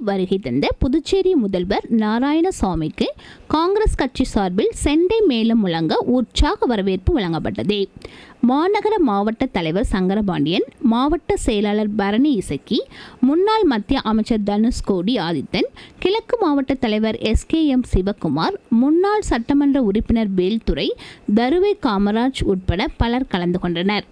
வருகை தந்த புதுச்சேரி முதல்வர் நாராயணசாமிக்கு காங்கிரஸ் கட்சி சார்பில் செண்டை மேளம் முழங்க உற்சாக வரவேற்பு வழங்கப்பட்டது. மாநகர மாவட்ட தலைவர் சங்கரபாண்டியன், மாவட்ட செயலாளர் பரணி இசக்கி, முன்னாள் மத்திய அமைச்சர் தனுஷ்கோடி ஆதித்தன், கிழக்கு மாவட்ட தலைவர் SKM சிவகுமார், முன்னாள் சட்டமன்ற உறுப்பினர் வேல்துரை, தருவை காமராஜ் உட்பட பலர் கலந்து கொண்டனர்.